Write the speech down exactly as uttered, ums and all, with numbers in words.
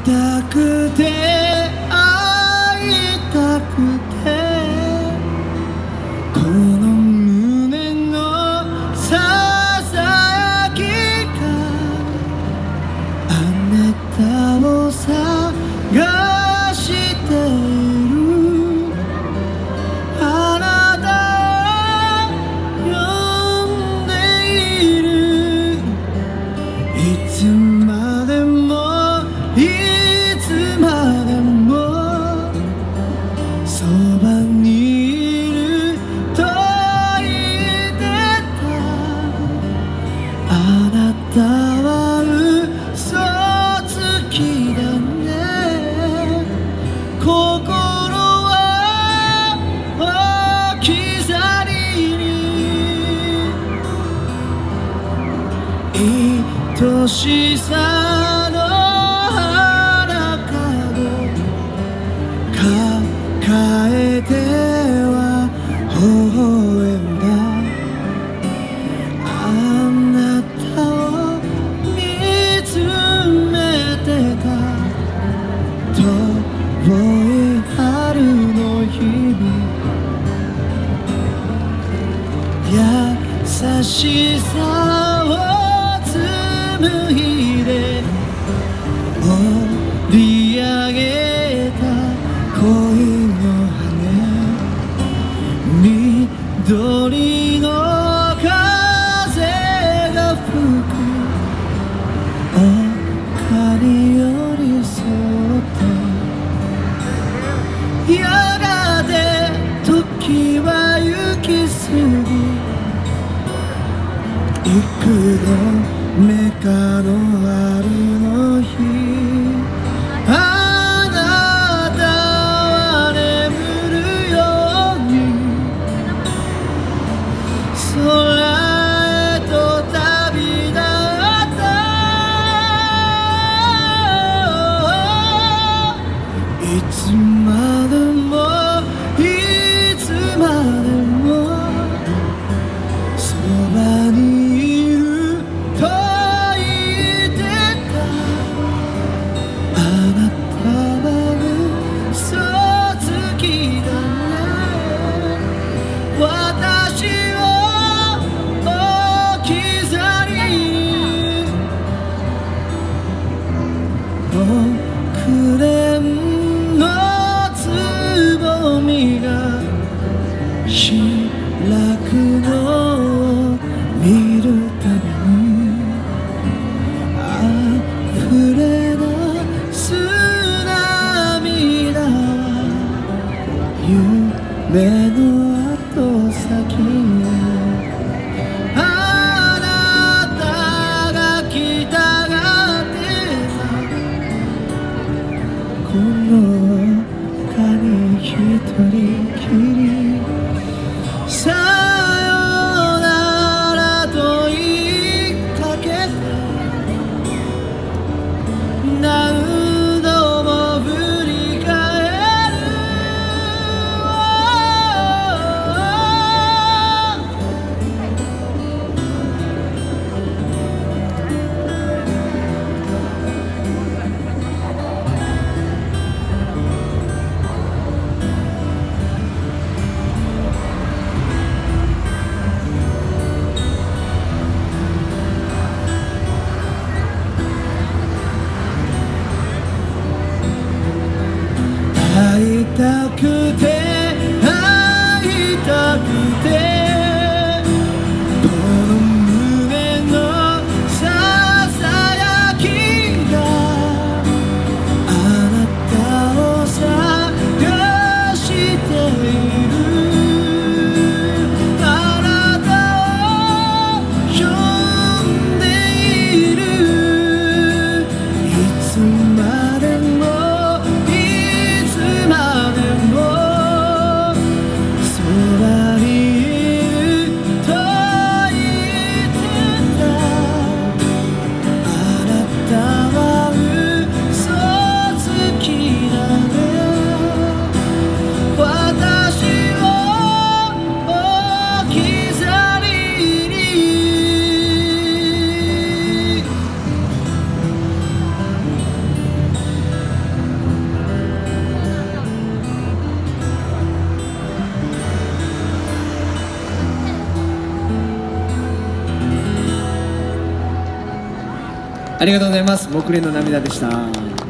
たくて会いたくてこの胸のささやきがあなたを探しているあなたを呼んでいるいつまでもいつまでもそばにいると言ってたあなたは嘘つきだね心は置き去りに愛しさの抱えては微笑んだあなたを見つめてた遠い春の日々優しさを紡いで織り上げた恋の羽緑の風が吹く丘に寄り添ってやがて時は行き過ぎ幾度目かの春の日あなたは眠るように空へと旅立ったいつまでもいつまでもそばにいると言ってたあなたは嘘つきだね私を置き去りに紅蓮のつぼみが開くのを見るたびに溢れ出す涙は夢の後先あなたが来たがってさこの丘に一人きりさよならと言いかけて何度も振り返るありがとうございます。木蓮の涙でした。